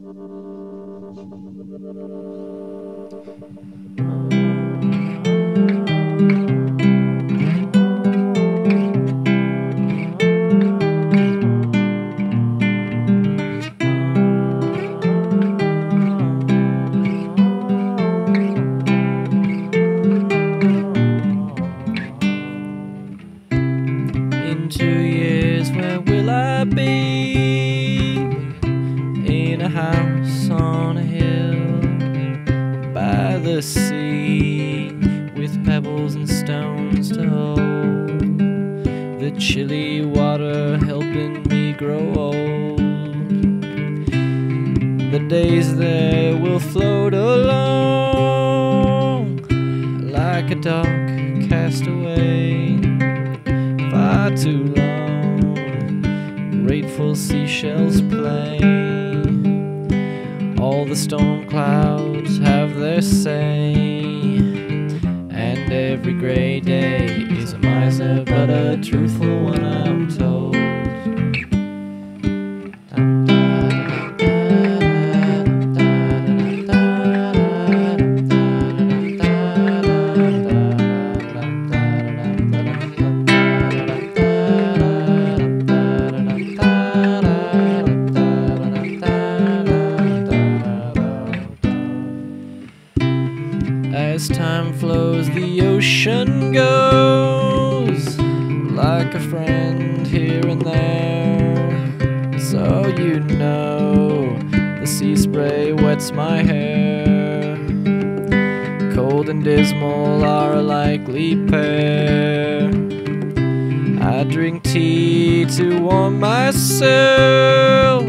In 2 years, where will I be? In a house on a hill by the sea, with pebbles and stones to hold the chilly water helping me grow old. The days there will float along like a dog cast away, far too long. Grateful seashells play. All the storm clouds have their say, and every gray day is a miser, but a truthful one, I'm told. As time flows, the ocean goes like a friend here and there. So you know, the sea spray wets my hair. Cold and dismal are a likely pair. I drink tea to warm myself.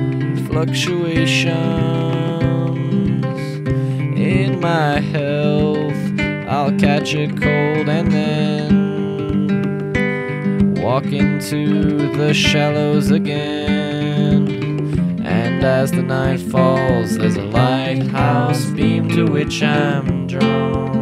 Fluctuations in my health, I'll catch a cold and then walk into the shallows again. And as the night falls, there's a lighthouse beam to which I'm drawn.